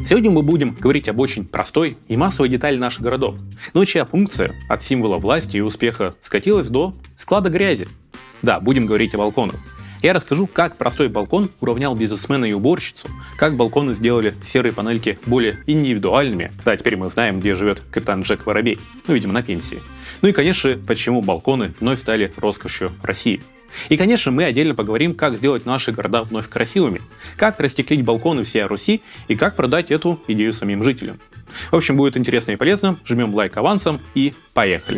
Сегодня мы будем говорить об очень простой и массовой детали наших городов, но чья функция от символа власти и успеха скатилась до склада грязи. Да, будем говорить о балконах. Я расскажу, как простой балкон уравнял бизнесмена и уборщицу, как балконы сделали серые панельки более индивидуальными. Да, теперь мы знаем, где живет капитан Джек Воробей, видимо, на пенсии. Ну и, конечно, почему балконы вновь стали роскошью России. И, конечно, мы отдельно поговорим, как сделать наши города вновь красивыми, как растеклить балконы всей Руси и как продать эту идею самим жителям. В общем, будет интересно и полезно. Жмем лайк авансом и поехали!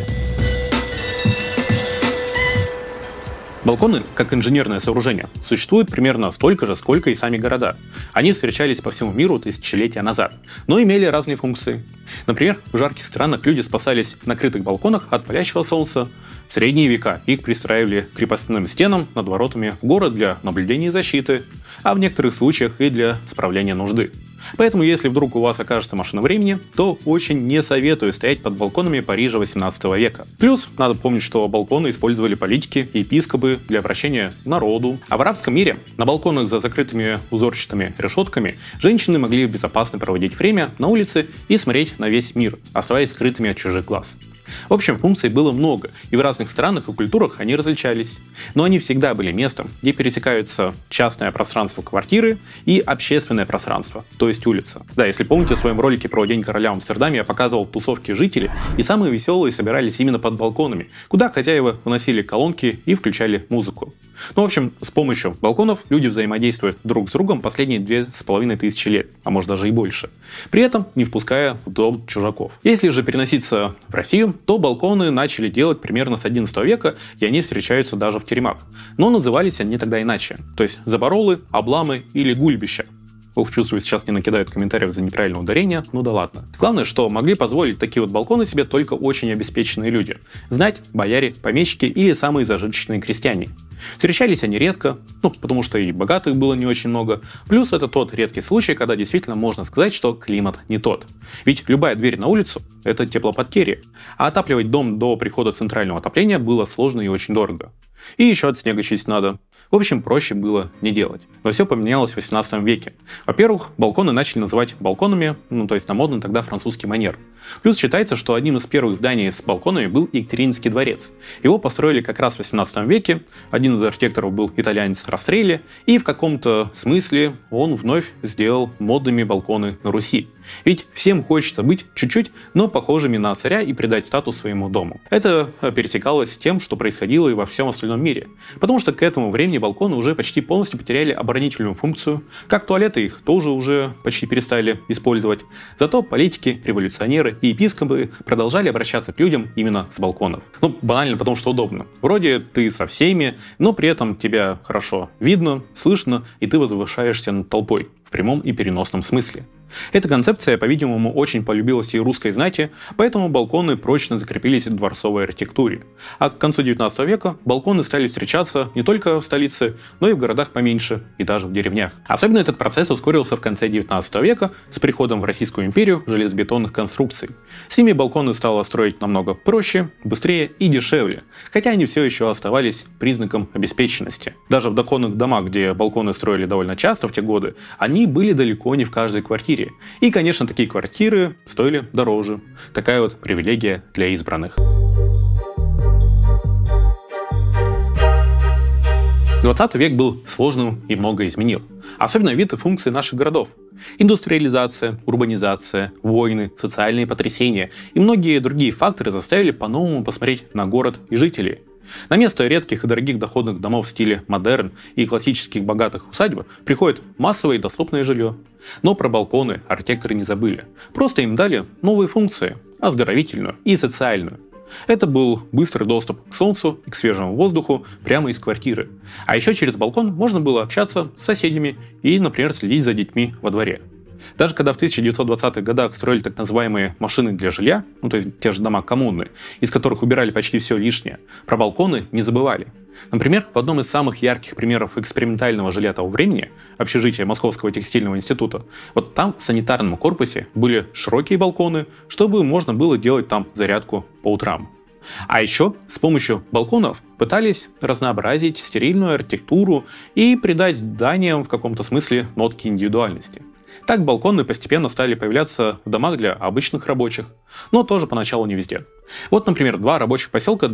Балконы, как инженерное сооружение, существуют примерно столько же, сколько и сами города. Они встречались по всему миру тысячелетия назад, но имели разные функции. Например, в жарких странах люди спасались на крытых балконах от палящего солнца. В средние века их пристраивали к крепостным стенам над воротами в город для наблюдения и защиты, а в некоторых случаях и для справления нужды. Поэтому, если вдруг у вас окажется машина времени, то очень не советую стоять под балконами Парижа 18 века. Плюс, надо помнить, что балконы использовали политики и епископы для обращения к народу. А в арабском мире на балконах за закрытыми узорчатыми решетками женщины могли безопасно проводить время на улице и смотреть на весь мир, оставаясь скрытыми от чужих глаз. В общем, функций было много, и в разных странах и культурах они различались. Но они всегда были местом, где пересекаются частное пространство квартиры и общественное пространство, то есть улица. Да, если помните, в своем ролике про День короля в Амстердаме я показывал тусовки жителей, и самые веселые собирались именно под балконами, куда хозяева выносили колонки и включали музыку. Ну, в общем, с помощью балконов люди взаимодействуют друг с другом последние 2500 лет, а может даже и больше, при этом не впуская в дом чужаков. Если же переноситься в Россию, то балконы начали делать примерно с 11 века, и они встречаются даже в теремах. Но назывались они тогда иначе, то есть заборолы, обламы или гульбища. Ух, чувствую, сейчас мне накидают комментариев за неправильное ударение, ну да ладно. Главное, что могли позволить такие вот балконы себе только очень обеспеченные люди. Знать, бояре, помещики или самые зажиточные крестьяне. Встречались они редко, потому что и богатых было не очень много. Плюс это тот редкий случай, когда действительно можно сказать, что климат не тот. Ведь любая дверь на улицу – это теплопотеря. А отапливать дом до прихода центрального отопления было сложно и очень дорого. И еще от снега чистить надо. В общем, проще было не делать. Но все поменялось в 18 веке. Во-первых, балконы начали называть балконами, то есть на модный тогда французский манер. Плюс считается, что одним из первых зданий с балконами был Екатерининский дворец. Его построили как раз в 18 веке, один из архитекторов был итальянец Растрелли, и в каком-то смысле он вновь сделал модными балконы на Руси. Ведь всем хочется быть чуть-чуть, но похожими на царя и придать статус своему дому. Это пересекалось с тем, что происходило и во всем остальном мире. Потому что к этому времени балконы уже почти полностью потеряли оборонительную функцию, как туалеты их тоже уже почти перестали использовать. Зато политики, революционеры и епископы продолжали обращаться к людям именно с балконов. Банально потому, что удобно. Вроде ты со всеми, но при этом тебя хорошо видно, слышно, и ты возвышаешься над толпой в прямом и переносном смысле. Эта концепция, по-видимому, очень полюбилась и русской знати, поэтому балконы прочно закрепились в дворцовой архитектуре. А к концу 19 века балконы стали встречаться не только в столице, но и в городах поменьше, и даже в деревнях. Особенно этот процесс ускорился в конце 19 века с приходом в Российскую империю железобетонных конструкций. С ними балконы стало строить намного проще, быстрее и дешевле, хотя они все еще оставались признаком обеспеченности. Даже в доходных домах, где балконы строили довольно часто в те годы, они были далеко не в каждой квартире. И, конечно, такие квартиры стоили дороже. Такая вот привилегия для избранных. 20 век был сложным и много изменил. Особенно вид и функции наших городов. Индустриализация, урбанизация, войны, социальные потрясения и многие другие факторы заставили по-новому посмотреть на город и жителей. На место редких и дорогих доходных домов в стиле модерн и классических богатых усадьб приходит массовое и доступное жилье. Но про балконы архитекторы не забыли. Просто им дали новые функции – оздоровительную и социальную. Это был быстрый доступ к солнцу и к свежему воздуху прямо из квартиры. А еще через балкон можно было общаться с соседями и, например, следить за детьми во дворе. Даже когда в 1920-х годах строили так называемые машины для жилья, то есть те же дома коммуны, из которых убирали почти все лишнее, про балконы не забывали. Например, в одном из самых ярких примеров экспериментального жилья того времени, общежитие Московского текстильного института, вот там в санитарном корпусе были широкие балконы, чтобы можно было делать там зарядку по утрам. А еще с помощью балконов пытались разнообразить стерильную архитектуру и придать зданиям в каком-то смысле нотки индивидуальности. Так балконы постепенно стали появляться в домах для обычных рабочих, но тоже поначалу не везде. Вот, например, два рабочих поселка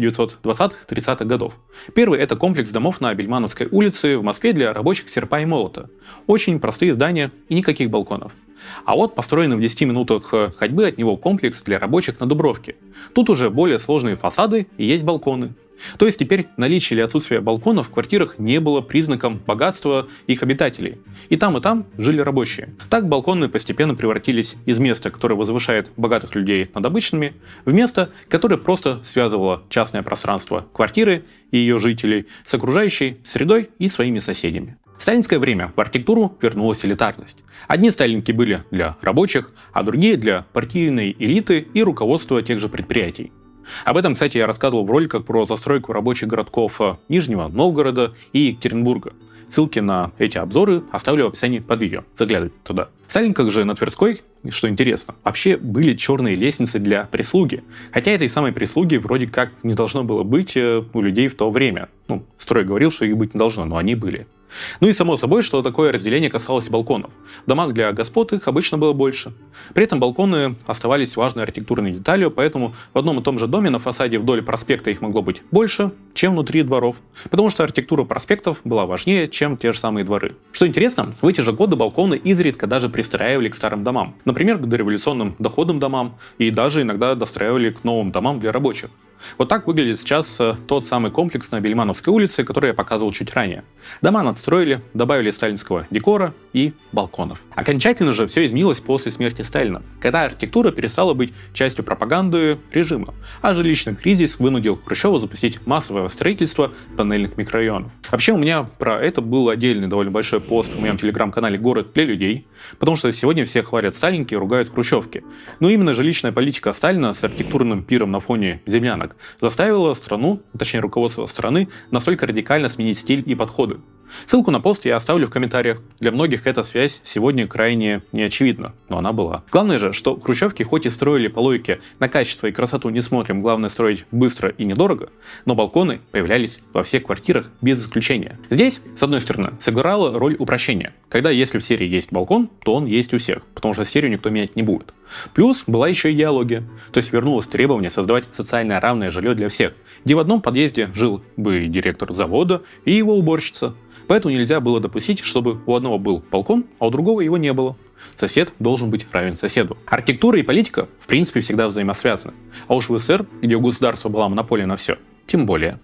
1920-30-х годов. Первый – это комплекс домов на Бельмановской улице в Москве для рабочих серпа и молота. Очень простые здания и никаких балконов. А вот построенный в 10 минутах ходьбы от него комплекс для рабочих на Дубровке. Тут уже более сложные фасады и есть балконы. То есть теперь наличие или отсутствие балконов в квартирах не было признаком богатства их обитателей. И там жили рабочие. Так балконы постепенно превратились из места, которое возвышает богатых людей над обычными, в место, которое просто связывало частное пространство квартиры и ее жителей с окружающей средой и своими соседями. В сталинское время в архитектуру вернулась элитарность. Одни сталинки были для рабочих, а другие для партийной элиты и руководства тех же предприятий. Об этом, кстати, я рассказывал в роликах про застройку рабочих городков Нижнего Новгорода и Екатеринбурга. Ссылки на эти обзоры оставлю в описании под видео. Заглядывайте туда. В Сталинках же на Тверской, что интересно, вообще были черные лестницы для прислуги. Хотя этой самой прислуги вроде как не должно было быть у людей в то время. Строй говорил, что их быть не должно, но они были. Ну и само собой, что такое разделение касалось балконов. В домах для господ их обычно было больше. При этом балконы оставались важной архитектурной деталью, поэтому в одном и том же доме на фасаде вдоль проспекта их могло быть больше, чем внутри дворов. Потому что архитектура проспектов была важнее, чем те же самые дворы. Что интересно, в эти же годы балконы изредка даже пристраивали к старым домам. Например, к дореволюционным доходным домам и даже иногда достраивали к новым домам для рабочих. Вот так выглядит сейчас тот самый комплекс на Бельмановской улице, который я показывал чуть ранее. Дома надстроили, добавили сталинского декора и балконов. Окончательно же все изменилось после смерти Сталина, когда архитектура перестала быть частью пропаганды режима, а жилищный кризис вынудил Хрущева запустить массовое строительство тоннельных микрорайонов. Вообще у меня про это был отдельный довольно большой пост в моем телеграм-канале «Город для людей», потому что сегодня все хвалят сталинки и ругают хрущевки. Но именно жилищная политика Сталина с архитектурным пиром на фоне землянок заставила страну, точнее руководство страны, настолько радикально сменить стиль и подходы. Ссылку на пост я оставлю в комментариях. Для многих эта связь сегодня крайне неочевидна, но она была. Главное же, что хрущевки хоть и строили по логике «на качество и красоту не смотрим, главное строить быстро и недорого», но балконы появлялись во всех квартирах без исключения. Здесь, с одной стороны, сыграла роль упрощения, когда если в серии есть балкон, то он есть у всех, потому что серию никто менять не будет. Плюс была еще идеология, то есть вернулось требование создавать социально равное жилье для всех, где в одном подъезде жил бы директор завода и его уборщица. Поэтому нельзя было допустить, чтобы у одного был балкон, а у другого его не было. Сосед должен быть равен соседу. Архитектура и политика, в принципе, всегда взаимосвязаны. А уж в СССР, где у государства была монополия на все, тем более.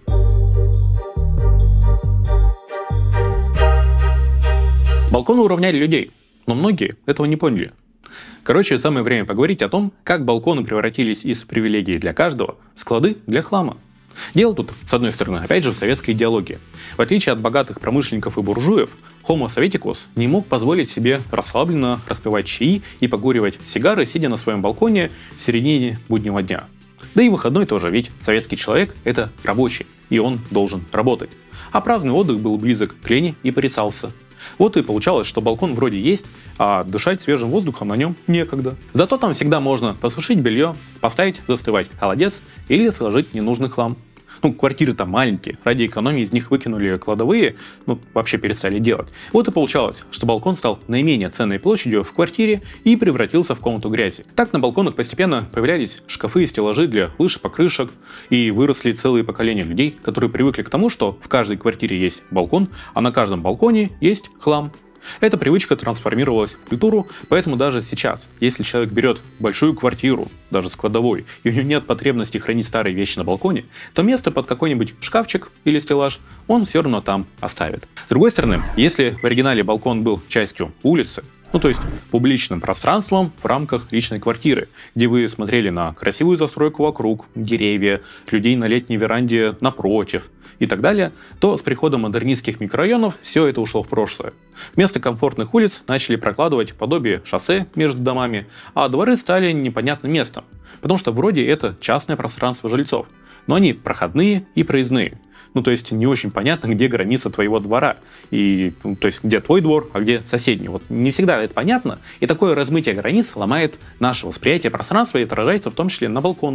Балконы уравняли людей, но многие этого не поняли. Короче, самое время поговорить о том, как балконы превратились из привилегий для каждого в склады для хлама. Дело тут, с одной стороны, опять же в советской идеологии. В отличие от богатых промышленников и буржуев, Homo Sovieticus не мог позволить себе расслабленно распивать чаи и покуривать сигары, сидя на своем балконе в середине буднего дня. Да и выходной тоже, ведь советский человек – это рабочий, и он должен работать. А праздный отдых был близок к лени и порицался. Вот и получалось, что балкон вроде есть, а дышать свежим воздухом на нем некогда. Зато там всегда можно посушить белье, поставить застывать холодец или сложить ненужный хлам. Квартиры там маленькие, ради экономии из них выкинули кладовые, вообще перестали делать. Вот и получалось, что балкон стал наименее ценной площадью в квартире и превратился в комнату грязи. Так на балконах постепенно появлялись шкафы и стеллажи для лыж и покрышек, и выросли целые поколения людей, которые привыкли к тому, что в каждой квартире есть балкон, а на каждом балконе есть хлам. Эта привычка трансформировалась в культуру, поэтому даже сейчас, если человек берет большую квартиру, даже с кладовой, и у него нет потребности хранить старые вещи на балконе, то место под какой-нибудь шкафчик или стеллаж он все равно там оставит. С другой стороны, если в оригинале балкон был частью улицы, то есть публичным пространством в рамках личной квартиры, где вы смотрели на красивую застройку вокруг, деревья, людей на летней веранде напротив и так далее, то с приходом модернистских микрорайонов все это ушло в прошлое. Вместо комфортных улиц начали прокладывать подобие шоссе между домами, а дворы стали непонятным местом, потому что вроде это частное пространство жильцов, но они проходные и проездные. То есть не очень понятно, где граница твоего двора, и, то есть где твой двор, а где соседний. Вот не всегда это понятно, и такое размытие границ ломает наше восприятие пространства и отражается в том числе на балконах.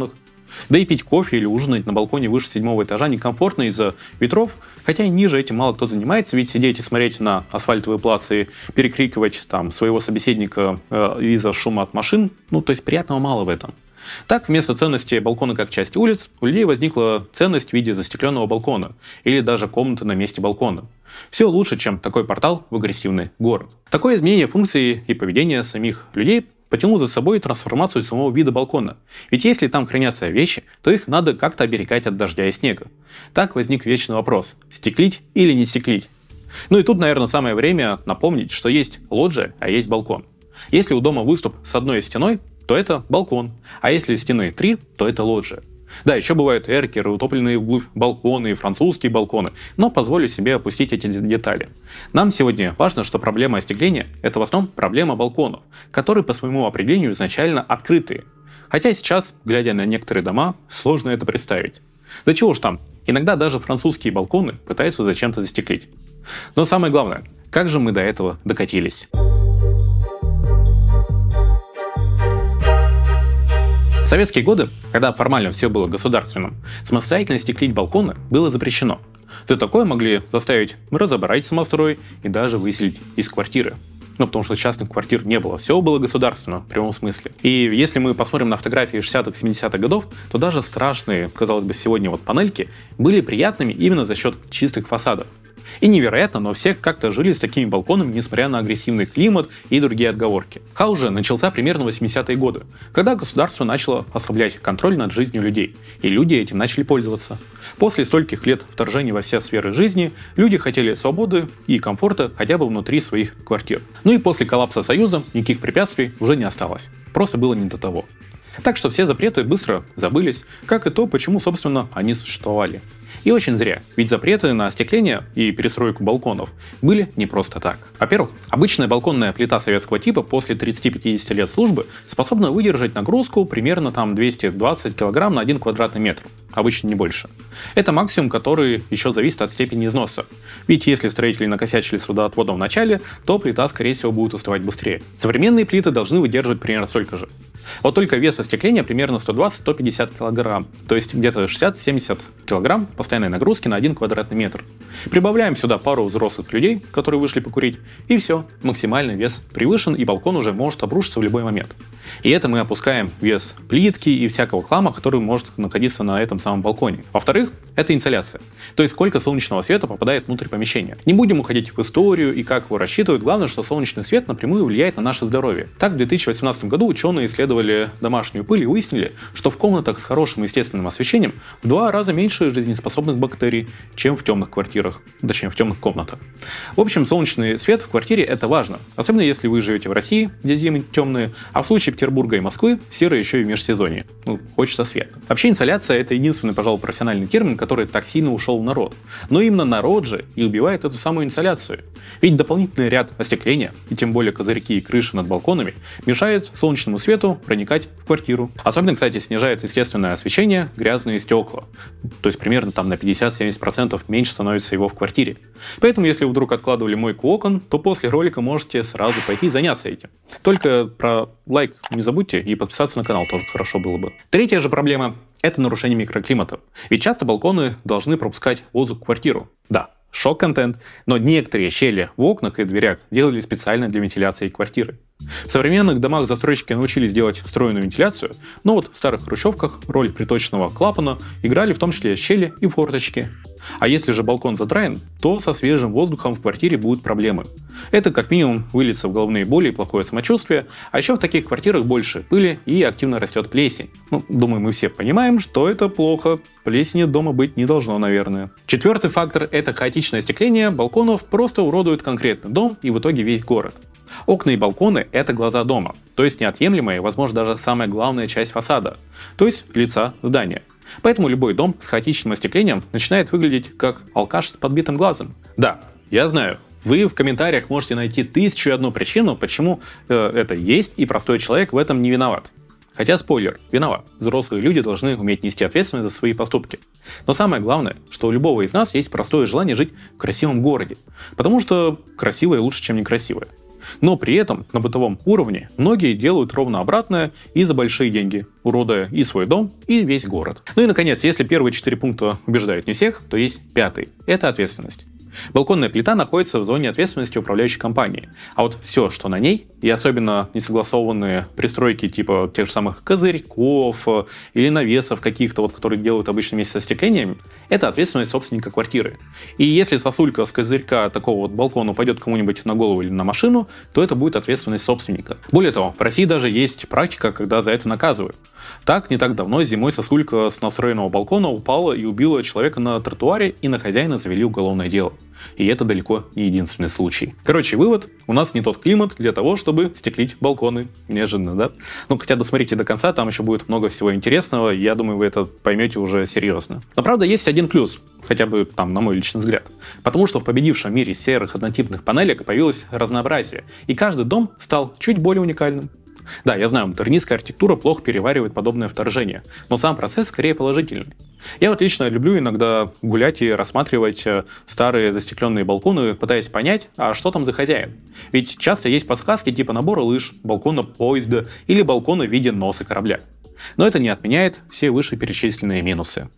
Да и пить кофе или ужинать на балконе выше 7-го этажа некомфортно из-за ветров, хотя и ниже этим мало кто занимается, ведь сидеть и смотреть на асфальтовые плацы и перекрикивать там своего собеседника из-за шума от машин, то есть приятного мало в этом. Так, вместо ценности балкона как части улиц, у людей возникла ценность в виде застекленного балкона или даже комнаты на месте балкона. Все лучше, чем такой портал в агрессивный город. Такое изменение функции и поведения самих людей потянул за собой трансформацию самого вида балкона. Ведь если там хранятся вещи, то их надо как-то оберегать от дождя и снега. Так возник вечный вопрос: стеклить или не стеклить? И тут, наверное, самое время напомнить, что есть лоджия, а есть балкон. Если у дома выступ с одной стеной, то это балкон, а если стены 3, то это лоджия. Да, еще бывают эркеры, утопленные вглубь балконы и французские балконы, но позволю себе опустить эти детали. Нам сегодня важно, что проблема остекления – это в основном проблема балконов, которые по своему определению изначально открытые. Хотя сейчас, глядя на некоторые дома, сложно это представить. Да чего ж там, иногда даже французские балконы пытаются зачем-то застеклить. Но самое главное, как же мы до этого докатились? В советские годы, когда формально все было государственным, самостоятельно стеклить балконы было запрещено. За такое могли заставить разобрать самострой и даже выселить из квартиры. Потому что частных квартир не было, все было государственно, в прямом смысле. И если мы посмотрим на фотографии 60-х, 70-х годов, то даже страшные, казалось бы, сегодня панельки были приятными именно за счет чистых фасадов. И невероятно, но все как-то жили с такими балконами, несмотря на агрессивный климат и другие отговорки. Хаос же начался примерно в 80-е годы, когда государство начало ослаблять контроль над жизнью людей, и люди этим начали пользоваться. После стольких лет вторжения во все сферы жизни, люди хотели свободы и комфорта хотя бы внутри своих квартир. И после коллапса Союза никаких препятствий уже не осталось. Просто было не до того. Так что все запреты быстро забылись, как и то, почему, собственно, они существовали. И очень зря, ведь запреты на остекление и перестройку балконов были не просто так. Во-первых, обычная балконная плита советского типа после 30-50 лет службы способна выдержать нагрузку примерно 220 кг на 1 квадратный метр, обычно не больше. Это максимум, который еще зависит от степени износа. Ведь если строители накосячили с водоотводом в начале, то плита, скорее всего, будет уставать быстрее. Современные плиты должны выдерживать примерно столько же. Вот только вес остекления примерно 120-150 кг, то есть где-то 60-70 кг постоянной нагрузки на 1 квадратный метр. Прибавляем сюда пару взрослых людей, которые вышли покурить, и все, максимальный вес превышен, и балкон уже может обрушиться в любой момент. И это мы опускаем вес плитки и всякого хлама, который может находиться на этом самом балконе. Во-вторых, это инсоляция, то есть сколько солнечного света попадает внутрь помещения. Не будем уходить в историю и как его рассчитывают, главное, что солнечный свет напрямую влияет на наше здоровье. Так, в 2018 году ученые исследовали домашнюю пыль и выяснили, что в комнатах с хорошим естественным освещением в 2 раза меньше жизнеспособных бактерий, чем в темных квартирах, точнее в темных комнатах. В общем, солнечный свет в квартире это важно, особенно если вы живете в России, где зимы темные, а в случае Петербурга и Москвы серо еще и в межсезонье. Хочется света. Вообще инсоляция это единственный, пожалуй, профессиональный термин, который так сильно ушел в народ. Но именно народ же и убивает эту самую инсоляцию. Ведь дополнительный ряд остекления, и тем более козырьки и крыши над балконами, мешает солнечному свету проникать в квартиру. Особенно, кстати, снижает естественное освещение грязные стекла. То есть примерно на 50-70% меньше становится его в квартире. Поэтому, если вы вдруг откладывали мойку окон, то после ролика можете сразу пойти и заняться этим. Только про лайк не забудьте и подписаться на канал тоже хорошо было бы. Третья же проблема – это нарушение микроклимата. Ведь часто балконы должны пропускать воздух в квартиру. Да, шок-контент, но некоторые щели в окнах и дверях делали специально для вентиляции квартиры. В современных домах застройщики научились делать встроенную вентиляцию, но в старых хрущевках роль приточного клапана играли в том числе щели и форточки. А если же балкон задраен, то со свежим воздухом в квартире будут проблемы. Это как минимум выльется в головные боли и плохое самочувствие, а еще в таких квартирах больше пыли и активно растет плесень. Думаю, мы все понимаем, что это плохо, плесени дома быть не должно, наверное. Четвертый фактор – это хаотичное остекление балконов просто уродует конкретный дом и в итоге весь город. Окна и балконы – это глаза дома, то есть неотъемлемая, возможно, даже самая главная часть фасада, то есть лица здания. Поэтому любой дом с хаотичным остеклением начинает выглядеть как алкаш с подбитым глазом. Да, я знаю, вы в комментариях можете найти 1001 причину, почему это есть, и простой человек в этом не виноват. Хотя, спойлер, виноват. Взрослые люди должны уметь нести ответственность за свои поступки. Но самое главное, что у любого из нас есть простое желание жить в красивом городе. Потому что красивое лучше, чем некрасивое. Но при этом на бытовом уровне многие делают ровно обратное и за большие деньги, уродуя и свой дом, и весь город. Ну и наконец, если первые 4 пункта убеждают не всех, то есть 5-й – это ответственность. Балконная плита находится в зоне ответственности управляющей компании, а вот все, что на ней, и особенно несогласованные пристройки типа тех же самых козырьков или навесов каких-то, которые делают обычно вместе со остеклением, это ответственность собственника квартиры. И если сосулька с козырька такого балкона упадет кому-нибудь на голову или на машину, то это будет ответственность собственника. Более того, в России даже есть практика, когда за это наказывают. Так, не так давно зимой сосулька с настроенного балкона упала и убила человека на тротуаре, и на хозяина завели уголовное дело. И это далеко не единственный случай. Короче, вывод: у нас не тот климат для того, чтобы стеклить балконы. Неожиданно, да? Ну, хотя досмотрите до конца, там еще будет много всего интересного, я думаю, вы это поймете уже серьезно. Но правда, есть один плюс, хотя бы там, на мой личный взгляд. Потому что в победившем мире серых однотипных панелек появилось разнообразие, и каждый дом стал чуть более уникальным. Да, я знаю, модернистская архитектура плохо переваривает подобное вторжение, но сам процесс скорее положительный. Я вот лично люблю иногда гулять и рассматривать старые застекленные балконы, пытаясь понять, а что там за хозяин. Ведь часто есть подсказки типа набора лыж, балкона поезда или балкона в виде носа корабля. Но это не отменяет все вышеперечисленные минусы.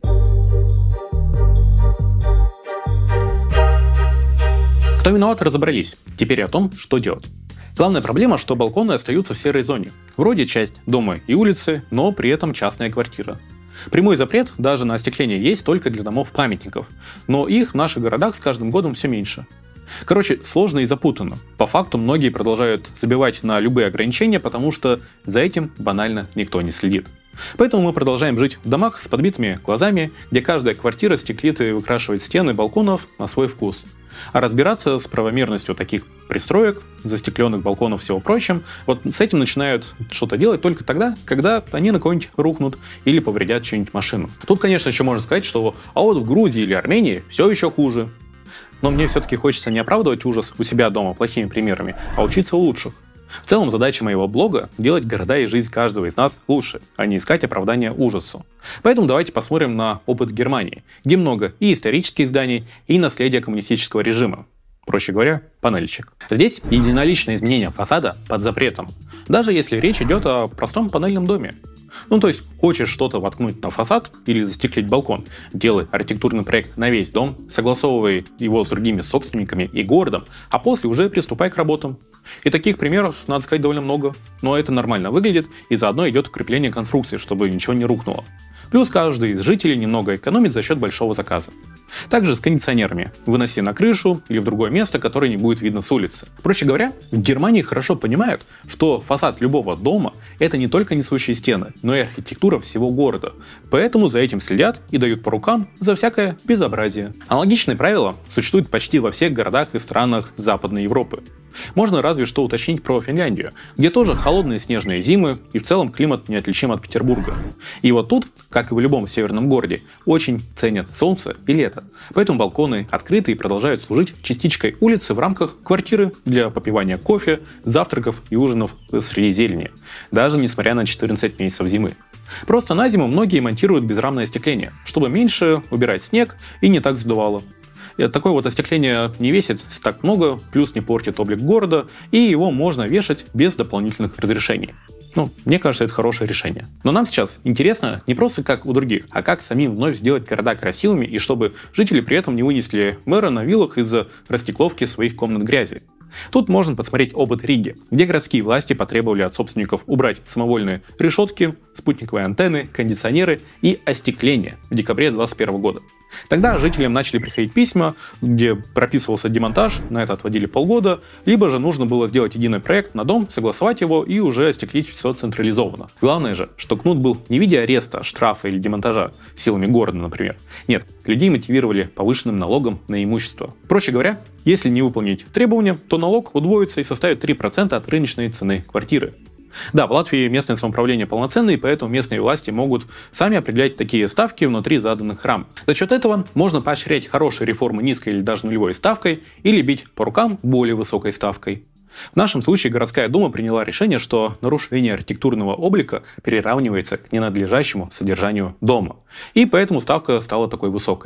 Кто виноват, разобрались. Теперь о том, что делать. Главная проблема, что балконы остаются в серой зоне. Вроде часть дома и улицы, но при этом частная квартира. Прямой запрет даже на остекление есть только для домов-памятников, но их в наших городах с каждым годом все меньше. Короче, сложно и запутанно. По факту многие продолжают забивать на любые ограничения, потому что за этим банально никто не следит. Поэтому мы продолжаем жить в домах с подбитыми глазами, где каждая квартира стеклит и выкрашивает стены балконов на свой вкус. А разбираться с правомерностью таких пристроек, застекленных балконов и всего прочим, вот с этим начинают что-то делать только тогда, когда они на кого-нибудь рухнут или повредят чью-нибудь машину. Тут, конечно, еще можно сказать, что а вот в Грузии или Армении все еще хуже. Но мне все-таки хочется не оправдывать ужас у себя дома плохими примерами, а учиться у лучших. В целом, задача моего блога — делать города и жизнь каждого из нас лучше, а не искать оправдания ужасу. Поэтому давайте посмотрим на опыт Германии, где много и исторических зданий, и наследия коммунистического режима. Проще говоря, панельчик. Здесь единоличное изменение фасада под запретом, даже если речь идет о простом панельном доме. Ну, то есть, хочешь что-то воткнуть на фасад или застеклить балкон, делай архитектурный проект на весь дом, согласовывай его с другими собственниками и городом, а после уже приступай к работам. И таких примеров, надо сказать, довольно много, но это нормально выглядит, и заодно идет укрепление конструкции, чтобы ничего не рухнуло. Плюс каждый из жителей немного экономит за счет большого заказа. Также с кондиционерами. Выноси на крышу или в другое место, которое не будет видно с улицы. Проще говоря, в Германии хорошо понимают, что фасад любого дома – это не только несущие стены, но и архитектура всего города. Поэтому за этим следят и дают по рукам за всякое безобразие. Аналогичные правила существуют почти во всех городах и странах Западной Европы. Можно разве что уточнить про Финляндию, где тоже холодные снежные зимы и в целом климат неотличим от Петербурга. И вот тут, как и в любом северном городе, очень ценят солнце и лето. Поэтому балконы открыты и продолжают служить частичкой улицы в рамках квартиры для попивания кофе, завтраков и ужинов среди зелени, даже несмотря на 14 месяцев зимы. Просто на зиму многие монтируют безрамное остекление, чтобы меньше убирать снег и не так задувало. Такое вот остекление не весит так много, плюс не портит облик города, и его можно вешать без дополнительных разрешений. Ну, мне кажется, это хорошее решение. Но нам сейчас интересно не просто как у других, а как самим вновь сделать города красивыми, и чтобы жители при этом не вынесли мэра на вилах из-за растекловки своих комнат грязи. Тут можно посмотреть опыт Риги, где городские власти потребовали от собственников убрать самовольные решетки, спутниковые антенны, кондиционеры и остекление в декабре 2021 года. Тогда жителям начали приходить письма, где прописывался демонтаж, на это отводили полгода, либо же нужно было сделать единый проект на дом, согласовать его и уже остеклить все централизованно. Главное же, что кнут был не в виде ареста, штрафа или демонтажа силами города, например. Нет, людей мотивировали повышенным налогом на имущество. Проще говоря, если не выполнить требования, то налог удвоится и составит 3% от рыночной цены квартиры. Да, в Латвии местное самоуправление полноценное, и поэтому местные власти могут сами определять такие ставки внутри заданных рамок. За счет этого можно поощрять хорошие реформы низкой или даже нулевой ставкой или бить по рукам более высокой ставкой. В нашем случае городская дума приняла решение, что нарушение архитектурного облика приравнивается к ненадлежащему содержанию дома, и поэтому ставка стала такой высокой.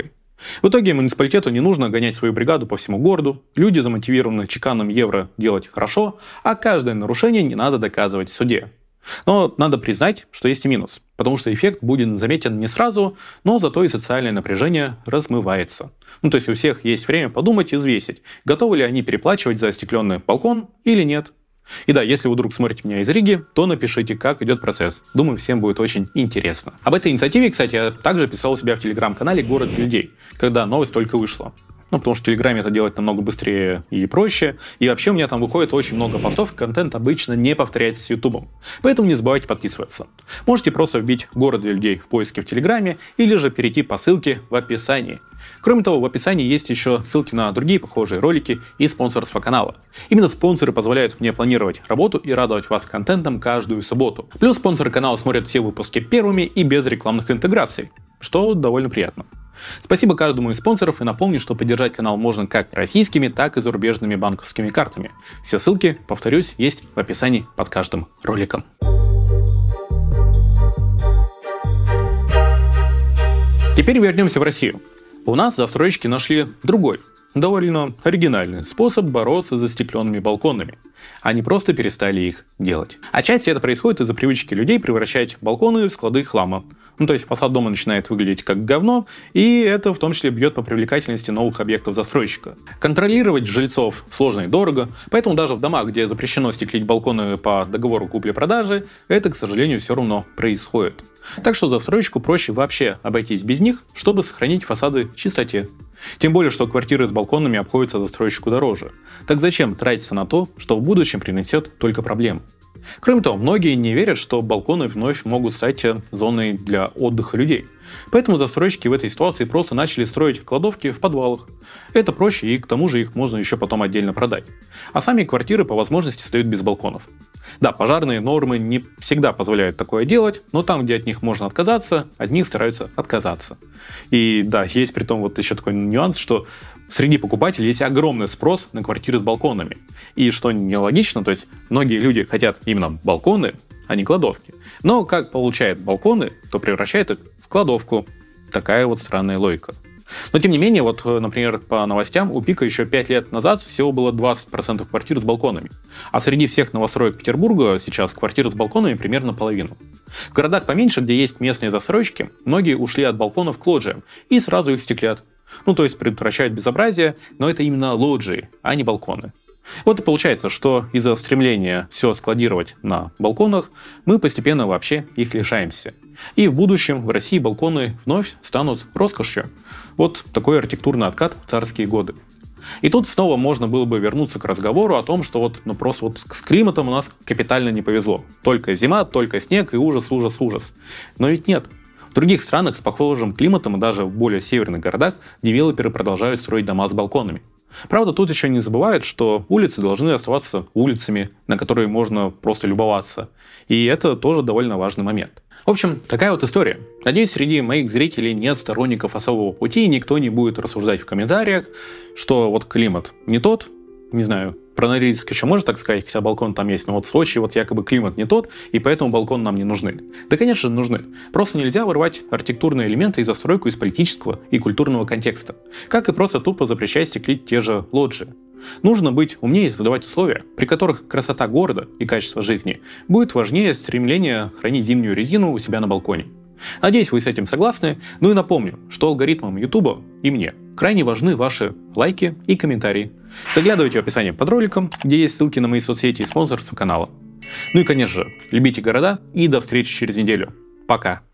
В итоге муниципалитету не нужно гонять свою бригаду по всему городу, люди замотивированы чеканным евро делать хорошо, а каждое нарушение не надо доказывать в суде. Но надо признать, что есть и минус, потому что эффект будет заметен не сразу, но зато и социальное напряжение размывается. То есть у всех есть время подумать и взвесить, готовы ли они переплачивать за остекленный балкон или нет. И да, если вы вдруг смотрите меня из Риги, то напишите, как идет процесс. Думаю, всем будет очень интересно. Об этой инициативе, кстати, я также писал у себя в телеграм-канале «Город для людей», когда новость только вышла. Потому что в Телеграме это делать намного быстрее и проще. И вообще у меня там выходит очень много постов, контент обычно не повторяется с Ютубом. Поэтому не забывайте подписываться. Можете просто вбить «Город для людей» в поиске в Телеграме или же перейти по ссылке в описании. Кроме того, в описании есть еще ссылки на другие похожие ролики и спонсорство канала. Именно спонсоры позволяют мне планировать работу и радовать вас контентом каждую субботу. Плюс спонсоры канала смотрят все выпуски первыми и без рекламных интеграций, что довольно приятно. Спасибо каждому из спонсоров, и напомню, что поддержать канал можно как российскими, так и зарубежными банковскими картами. Все ссылки, повторюсь, есть в описании под каждым роликом. Теперь вернемся в Россию. У нас застройщики нашли другой, довольно оригинальный способ бороться с застекленными балконами. Они просто перестали их делать. Отчасти это происходит из-за привычки людей превращать балконы в склады хлама. То есть фасад дома начинает выглядеть как говно, и это в том числе бьет по привлекательности новых объектов застройщика. Контролировать жильцов сложно и дорого, поэтому даже в домах, где запрещено стеклить балконы по договору купли-продажи, это, к сожалению, все равно происходит. Так что застройщику проще вообще обойтись без них, чтобы сохранить фасады в чистоте. Тем более, что квартиры с балконами обходятся застройщику дороже. Так зачем тратиться на то, что в будущем принесет только проблем? Кроме того, многие не верят, что балконы вновь могут стать зоной для отдыха людей. Поэтому застройщики в этой ситуации просто начали строить кладовки в подвалах. Это проще, и к тому же их можно еще потом отдельно продать. А сами квартиры по возможности стоят без балконов. Да, пожарные нормы не всегда позволяют такое делать, но там, где от них можно отказаться, от них стараются отказаться. И да, есть при том вот еще такой нюанс, что среди покупателей есть огромный спрос на квартиры с балконами. И что нелогично, то есть многие люди хотят именно балконы, а не кладовки. Но как получают балконы, то превращают их в кладовку. Такая вот странная логика. Но тем не менее, вот, например, по новостям, у Пика еще 5 лет назад всего было 20% квартир с балконами. А среди всех новостроек Петербурга сейчас квартиры с балконами примерно половину. В городах поменьше, где есть местные застройщики, многие ушли от балконов к лоджиям и сразу их стеклят. То есть предотвращают безобразие, но это именно лоджии, а не балконы. Вот и получается, что из-за стремления все складировать на балконах, мы постепенно вообще их лишаемся. И в будущем в России балконы вновь станут роскошью. Вот такой архитектурный откат в царские годы. И тут снова можно было бы вернуться к разговору о том, что просто с климатом у нас капитально не повезло. Только зима, только снег и ужас, ужас, ужас. Но ведь нет. В других странах с похожим климатом и даже в более северных городах девелоперы продолжают строить дома с балконами. Правда, тут еще не забывают, что улицы должны оставаться улицами, на которые можно просто любоваться. И это тоже довольно важный момент. В общем, такая вот история. Надеюсь, среди моих зрителей нет сторонников особого пути, и никто не будет рассуждать в комментариях, что вот климат не тот, не знаю, про Норильск еще можно так сказать, хотя балкон там есть, но вот в Сочи вот якобы климат не тот, и поэтому балкон нам не нужны. Да, конечно, нужны. Просто нельзя вырывать архитектурные элементы и застройку из политического и культурного контекста. Как и просто тупо запрещать стеклить те же лоджии. Нужно быть умнее и создавать условия, при которых красота города и качество жизни будет важнее стремления хранить зимнюю резину у себя на балконе. Надеюсь, вы с этим согласны. Ну и напомню, что алгоритмам YouTube и мне крайне важны ваши лайки и комментарии. Заглядывайте в описание под роликом, где есть ссылки на мои соцсети и спонсорство канала. Ну и, конечно же, любите города и до встречи через неделю. Пока!